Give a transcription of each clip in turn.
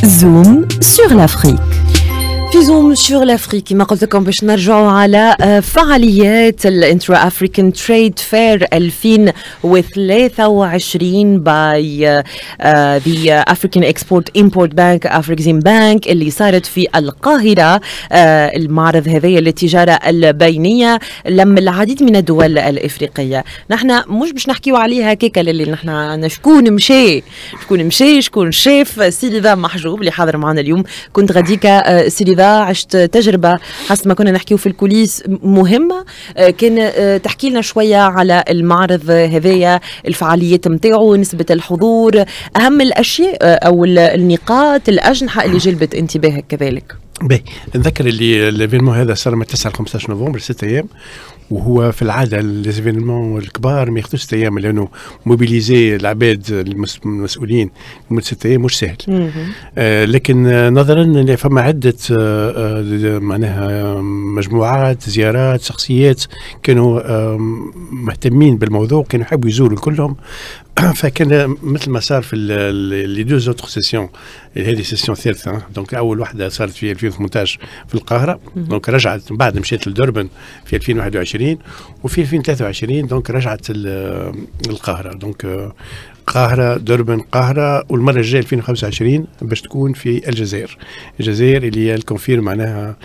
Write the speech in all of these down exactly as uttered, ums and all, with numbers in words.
Zoom sur l'Afrique. في زوم سور لافريك كما قلت لكم باش نرجعوا على فعاليات الانترا افريكان تريد فير ألفين وثلاثة وعشرين باي ذا افريكان اكسبورت امبورت بانك افريكزيم بانك اللي صارت في القاهره. المعرض هذايا للتجاره البينيه لم العديد من الدول الافريقيه. نحن مش باش نحكيو عليها هكاك اللي نحن شكون مشى شكون مشى شكون شاف. سيليفا محجوب اللي حاضر معنا اليوم. كنت غاديكا سيليفا عشت تجربة حسب ما كنا نحكيو في الكوليس مهمة. كان تحكي لنا شوية على المعرض هذايا، الفعاليات متاعه، نسبة الحضور، أهم الأشياء أو النقاط الأجنحة اللي جلبت انتباهك كذلك. باهي نذكر اللي الايفينمون هذا صار من تسعة ل خمسة عشر نوفمبر ست ايام، وهو في العاده الايفينمون الكبار ما ياخذوش ست ايام لانه موبيليزي العباد المسؤولين لمده ست ايام مش سهل. آه لكن آه نظرا ان فما عده آه آه معناها مجموعات زيارات شخصيات كانوا آه مهتمين بالموضوع، كانوا يحبوا يزوروا كلهم. فكان مثل ما صار في لي دو زوتر سيسيون، هذه سيسيون ثالثه. دونك اول واحده صارت في ألفين وثمانية عشر في القاهره، دونك رجعت بعد مشيت لدربن في ألفين وواحد وعشرين، وفي ألفين وثلاثة وعشرين دونك رجعت القاهره. دونك القاهره دربن القاهره، والمره الجايه ألفين وخمسة وعشرين باش تكون في الجزائر. الجزائر اللي هي الكونفير معناها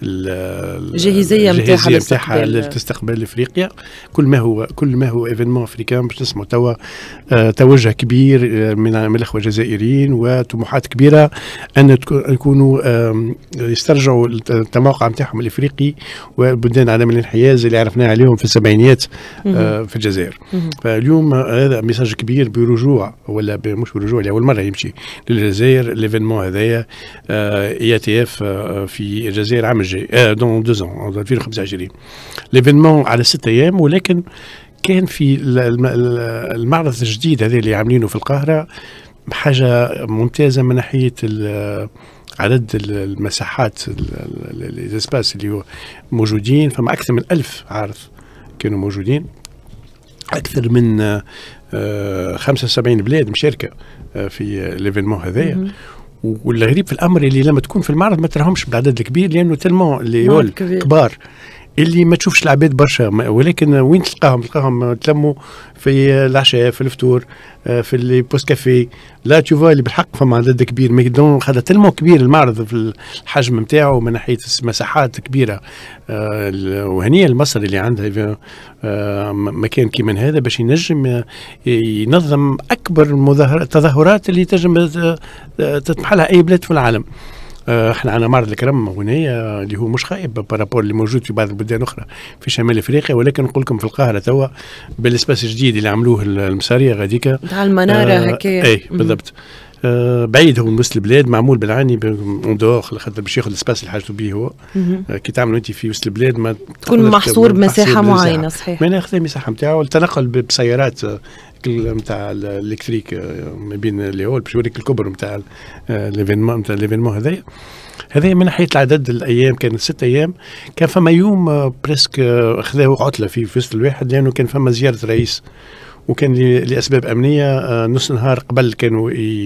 الجاهزيه نتاعها لتستقبل افريقيا. كل ما هو كل ما هو ايفينمون افريكان باش نسمعوا توا آه توجه كبير آه من من الاخوه الجزائريين وطموحات كبيره ان يكونوا آه يسترجعوا التموقع نتاعهم الافريقي وبلدان عدم الانحياز اللي عرفناه عليهم في السبعينيات آه في الجزائر. فاليوم هذا آه ميساج كبير برجوع، ولا مش برجوع، لاول مره يمشي للجزائر الايفينمون هذايا اي تي اف في الجزائر عام الجاي آه دون دو زون ألفين وخمسة وعشرين. ليفينمون على ست ايام، ولكن كان في المعرض الجديد هذا اللي عاملينه في القاهره حاجه ممتازه من ناحيه عدد المساحات الاسباس اللي موجودين. فما اكثر من ألف عارض كانوا موجودين، اكثر من آه خمسة وسبعين بلاد مشاركه آه في ليفينمون هذايا. والغريب في الامر اللي لما تكون في المعرض ما تراهمش بالعدد الكبير، لانه تلمون اللي هو كبار اللي ما تشوفش العباد برشا، ولكن وين تلقاهم تلقاهم تلموا في العشاء في الفطور في البوست كافي. لا تشوفوا اللي بالحق فما عدد كبير، ما يقدرون هذا تلمو كبير المعرض في الحجم نتاعو من ناحيه مساحات كبيره. وهنيه لمصر اللي عندها مكان كيما هذا باش ينجم ينظم اكبر التظاهرات اللي تنجم تطمح لها اي بلاد في العالم. احنا عندنا معرض الكرم هنا اللي هو مش خايب بارابور اللي موجود في بعض البلدان الاخرى في شمال افريقيا، ولكن نقول لكم في القاهره توا بالاسباس الجديد اللي عملوه المساريه غاديكا تاع المناره آه هكايا. اي بالضبط. آه بعيد هو من وسط البلاد، معمول بالعاني اون دور خاطر باش ياخذ الاسباس اللي حاجته به هو. آه كي تعملوا انت في وسط البلاد ما تكون محصور بمساحه معينه. صحيح. ما ناخذ المساحه نتاعو التنقل بسيارات نتاع الالكتريك ما بين اللي هو باش يوريك الكبر نتاع ليفينمون نتاع ليفينمون هذايا. هذا من ناحيه العدد الايام كانت ست ايام. كان فما يوم بريسك خذاو عطله في وسط الواحد لانه كان فما زياره رئيس، وكان لاسباب امنيه نص نهار قبل كانوا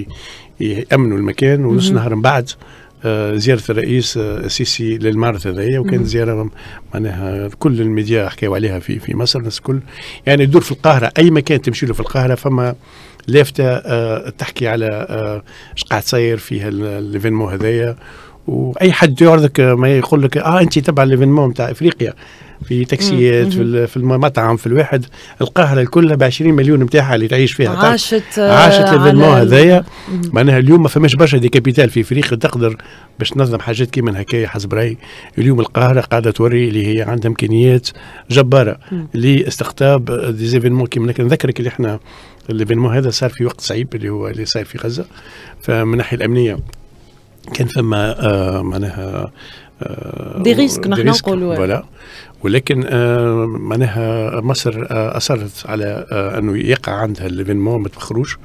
يامنوا المكان ونص نهار من بعد زياره الرئيس السيسي للمعرض هذايا. وكانت زياره معناها كل الميديا حكاوا عليها في في مصر، الناس الكل يعني تدور في القاهره اي مكان تمشي له في القاهره فما لافته أه تحكي على أه اش قاعد تصير فيها الايفينمون هذايا. واي حد يعرضك ما يقول لك اه انت تبع الايفينمون نتاع افريقيا في تاكسيات في في المطعم في الواحد. القاهره الكل ب عشرين مليون نتاعها اللي تعيش فيها عاشت عاشت الايفينمون هذايا. معناها اليوم ما فماش برشا دي كابيتال في افريقيا تقدر باش تنظم حاجات كيما هكايا. حسب رايي اليوم القاهره قاعده توري اللي هي عندها امكانيات جباره لاستقطاب دي زيفينمون كيما. لكن نذكرك اللي احنا الايفينمون هذا صار في وقت صعيب اللي هو اللي صاير في غزه، فمن الناحيه الامنيه كان فما آه معناها آه دي ريسك نحن نقولوا ولا. ولكن آه معناها مصر آه اصرت على آه انه يقع عندها الايفينمون ما تبخروش،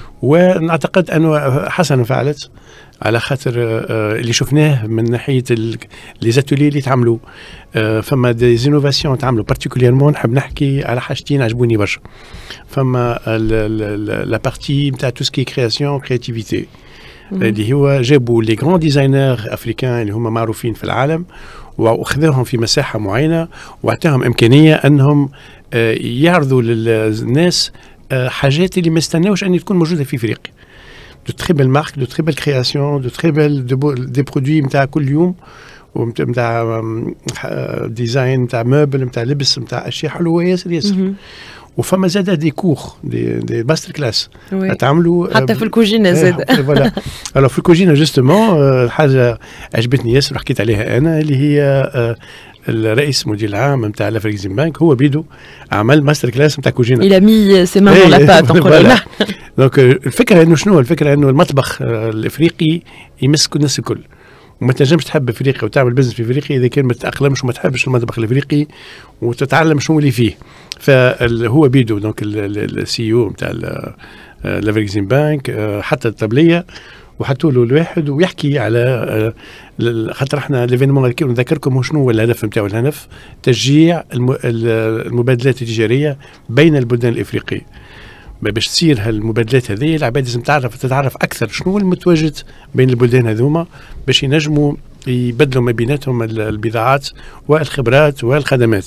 ونعتقد انه حسنا فعلت على خاطر آه اللي شفناه من ناحيه لي زاتولي اللي تعملوا آه فما دي زينوفاسيون تعملوا بارتيكوليرمون. نحب نحكي على حاجتين عجبوني برشا. فما لا بارتي نتاع تو سكي كرياسيون كرياتيفيتي اللي هو جابوا لي غران ديزاينر افريكان اللي هم معروفين في العالم واخذوهم في مساحه معينه واعطاهم امكانيه انهم يعرضوا للناس حاجات اللي ما استناوش ان تكون موجوده في افريقيا. دو تري بيل مارك، دو تري بيل كرياسيون، دو تري بيل دي برودوي نتاع كل يوم، ونتاع ديزاين نتاع موبل نتاع لبس نتاع اشياء حلوه ياسر ياسر. وفما زاد دي كور دي, دي ماستر كلاس تعملوا حتى في الكوجينه زاد. فوالا الو في الكوجينه جوستومون حاجه عجبتني ياسر وحكيت عليها انا اللي هي الرئيس المدير العام نتاع لافريكزيم بانك هو بيدو عمل ماستر كلاس نتاع كوجينه. الى مي سي مان دون لا بات نقولوا. دونك الفكره انه شنو الفكره انه المطبخ الافريقي يمس كل الناس الكل، وما تنجمش تحب افريقيا وتعمل بزنس في افريقيا اذا كان ما تتاقلمش وما تحبش المطبخ الافريقي وتتعلم شنو اللي فيه. فهو بيدو دونك السي او نتاع لافريكزيم بانك حتى الطبليه وحطوا له الواحد ويحكي على خاطر احنا ليفينمون نذكركم هو شنو هو الهدف نتاعو. الهدف تشجيع المبادلات التجاريه بين البلدان الافريقيه. باش تصير هالمبادلات هذه العباد لازم تعرف تتعرف اكثر شنو المتواجد بين البلدان هذوما باش ينجموا يبدلوا ما بيناتهم البضاعات والخبرات والخدمات.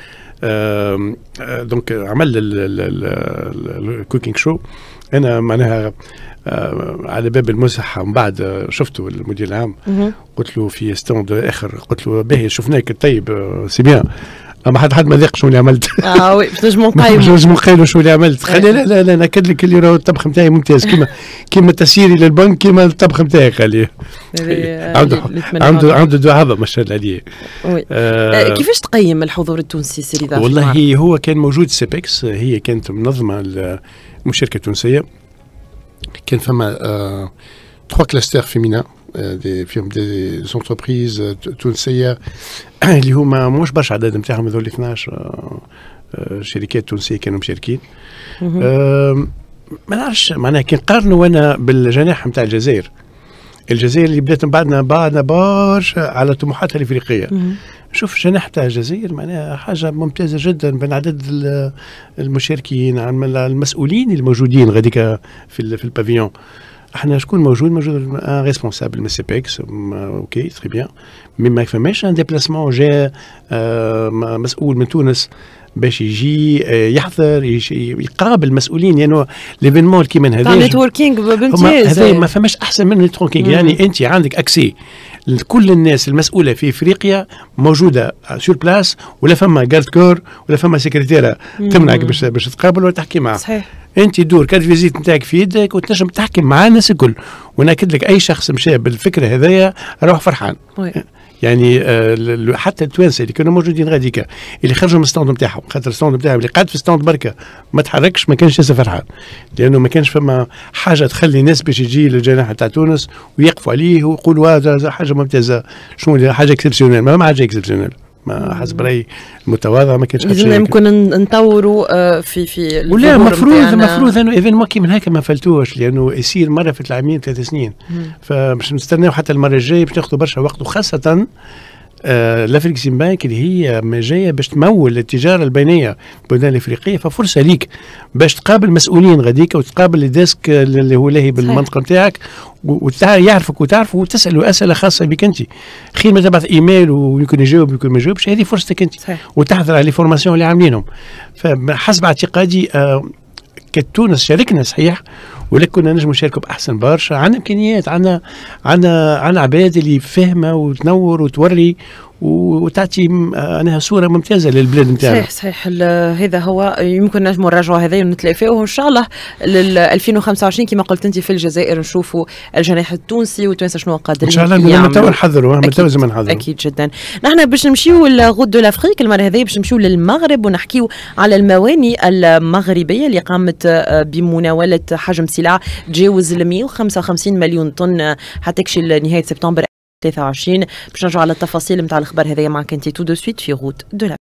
دونك عمل الكوكينج شو انا معناها على باب المسرح من بعد شفته المدير العام قلت له في ستاند اخر قلت له باهي شفناك طيب سي بيان اما حد حد ما ذاق شو اللي عملت. اه وي باش نجمو نقيمو باش نجمو نقيمو شو اللي عملت. خلي لا لا لا ناكد لك اللي راهو الطبخ نتاعي ممتاز كيما كيما تسييري للبنك كيما الطبخ نتاعي خليه. عنده عنده عنده دو عظم ما شاء الله عليه. آه كيفاش تقيم الحضور التونسي سيدي ضافي؟ والله هو كان موجود سيبكس هي كانت منظمه المشاركه التونسيه. كان فما آه trois clusters féminins دي فيهم دي زونتربريز تونسيه اللي هما مش برشا عدد نتاعهم هذول اثناش شركات تونسيه كانوا مشاركين. أه ما نعرفش معناها كي نقارنوا انا بالجناح نتاع الجزائر. الجزائر اللي بدات من بعدنا بعدنا برشا على طموحاتها الافريقيه. شوف الجناح تاع الجزائر معناها حاجه ممتازه جدا بين عدد المشاركين المسؤولين الموجودين غاديك في في البافيون. احنا شكون موجود موجود ان ريسبونسابل من سيبكس اوكي تري بيان مي ما فماش ان ديبلاسمون جا مسؤول من تونس باش يجي يحضر يقابل مسؤولين يعني ليفينمون كيما هذا نتوركينج بامتياز. هذا ما فماش احسن من النتوركينج. يعني انت عندك اكسي كل الناس المسؤوله في افريقيا موجوده سور بلاس ولا فما جارد كور ولا فما سكرتيره تمنعك باش باش تقابل ولا تحكي معاه. صحيح. انت دور كارت فيزيت نتاعك في يدك وتنجم تحكي مع الناس الكل. وناكد لك اي شخص مشى بالفكره هذايا راح فرحان. وي. يعني آه حتى التوانسه اللي كانوا موجودين غاديكا اللي خرجوا من الستاند نتاعهم خاطر الستاند نتاعهم اللي قاعد في الستاند بركه ما تحركش ما كانش ياسر فرحان لانه ما كانش فما حاجه تخلي الناس باش يجي للجناح تاع تونس ويقفوا عليه ويقولوا هذا حاجه ممتازه شنو حاجه اكسبسيونيل. ما حاجه اكسبسيونيل ما حسب رايي المتواضع ما كانش لازم يمكن نطوروا في في ولا المفروض المفروض انه ايفينمون كيما هكا ما فلتوش لانه يصير مره في العامين ثلاث سنين. فمش نستناو حتى المره الجايه باش ناخذوا برشا وقت وخاصه آه لافريكزيم بانك اللي هي ما جايه باش تمول التجاره البينيه البلدان الافريقيه. ففرصه ليك باش تقابل مسؤولين غاديك وتقابل الديسك اللي هو لاهي بالمنطقه نتاعك ويعرفك وتعرف وتساله اسئله خاصه بك انت. خير ما تبعث ايميل ويمكن يجاوب ويمكن ما يجاوبش. هذه فرصتك انت وتحضر على لي فورماسيون اللي عاملينهم. فحسب اعتقادي آه كتونس شاركنا صحيح ولكن كنا نجم نشاركوا باحسن برشا. عندنا امكانيات عندنا عندنا عندنا عباد اللي فاهمه وتنور وتوري وتعطي انها صوره ممتازه للبلاد نتاعنا. صحيح صحيح. هذا هو يمكن نجموا نراجعوا هذا ونتلافاوه ان شاء الله لل ألفين وخمسة وعشرين كما قلت انت في الجزائر نشوفوا الجناح التونسي والتوانسه شنو قادرين ان شاء الله. من تو نحضروا من تو لازم نحضروا اكيد جدا. نحن باش نمشيو لغود دو لافريك المره هذه باش نمشيو للمغرب ونحكيو على المواني المغربيه اللي قامت بمناوله حجم سلع تجاوز ال مئة وخمسة وخمسين مليون طن حتكشي لنهايه سبتمبر ثلاثة وعشرين. باش نرجعوا على التفاصيل نتاع الخبر هذايا معك انت تو دو سويت في غود دو